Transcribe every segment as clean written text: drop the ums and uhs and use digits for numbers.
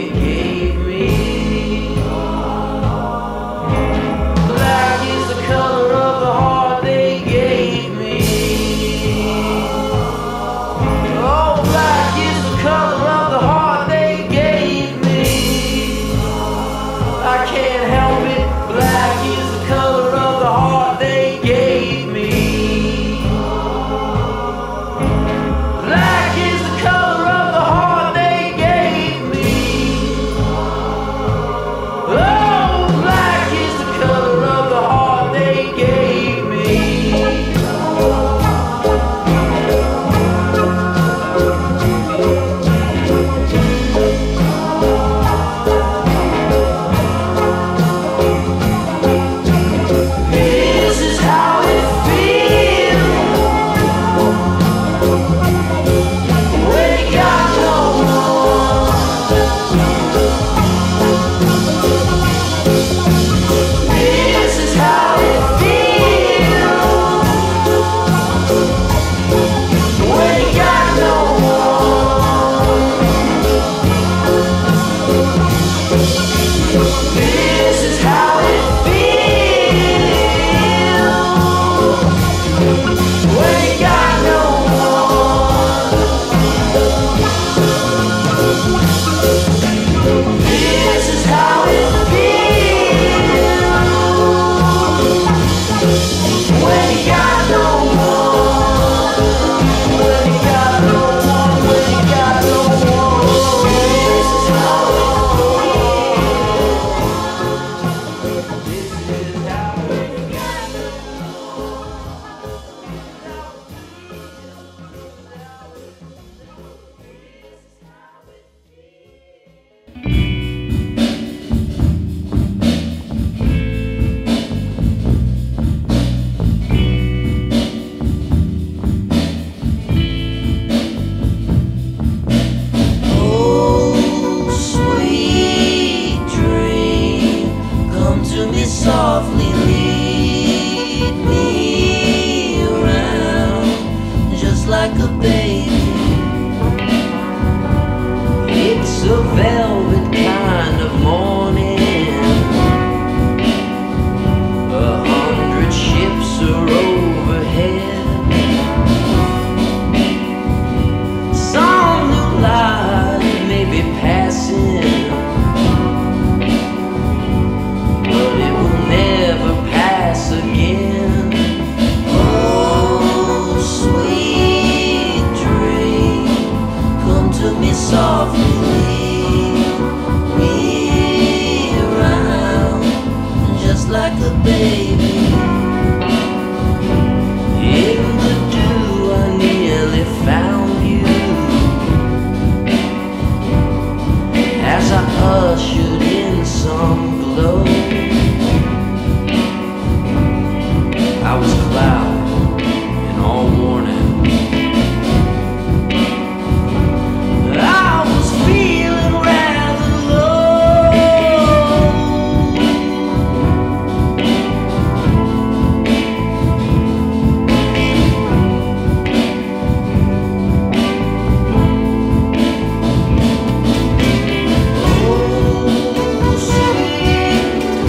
they gave me. Black is the color of the heart they gave me. Oh, black is the color of the heart they gave me. I can't help it. Black is the color of the heart they gave me. Black is the color of the heart they gave me. Oh, black is the color of the heart they gave me. This is how it feels when you got no one. This is how it feels when you got no one. This is how it feels when you got no one. This is how it feels when you got no one. When you got no one. When you got no one. This is how it feels. This is how it Oh, sweet dream, come to me softly, lead me around just like a baby. It's a velvet kind of morning. 100 ships are overhead. Some new light may be passing, but it will never pass again. Oh, sweet dream, come to me softly, lead me around just like a baby. In the dew I nearly found you as I ushered in some glow. I was clouded and all worn out. I was feeling rather low. Oh, sweet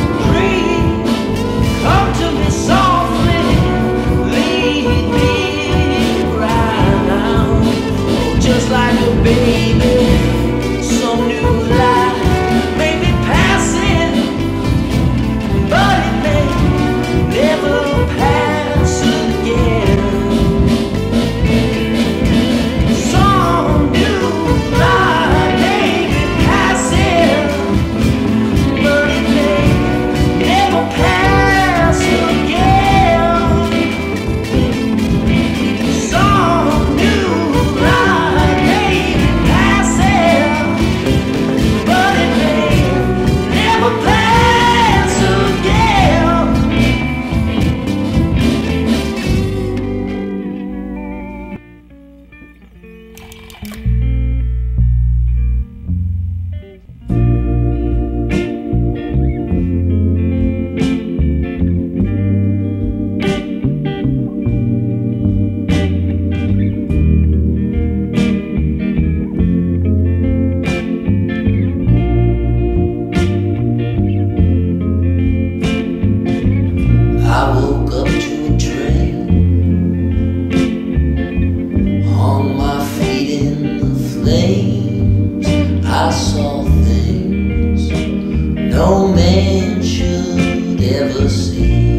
no man should ever see.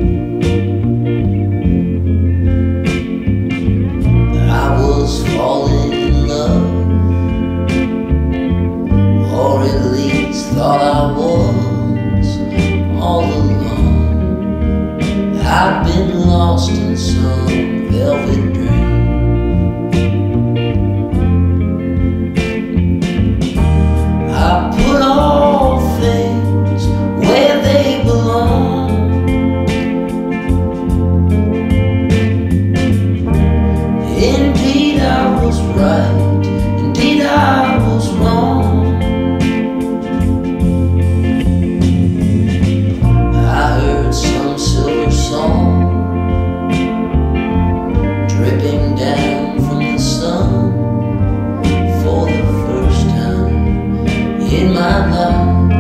I was falling in love, or at least thought I was, all along. I've been lost in some velvet dream. I put all things where they belong. Indeed I was right, indeed I was wrong. I heard some silver song dripping down from the sun for the first time in my life.